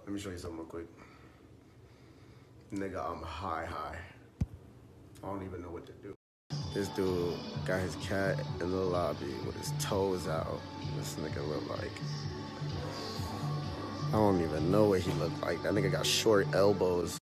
Let me show you something real quick. Nigga, I'm high. I don't even know what to do. This dude got his cat in the lobby with his toes out. This nigga look like... I don't even know what he looked like. That nigga got short elbows.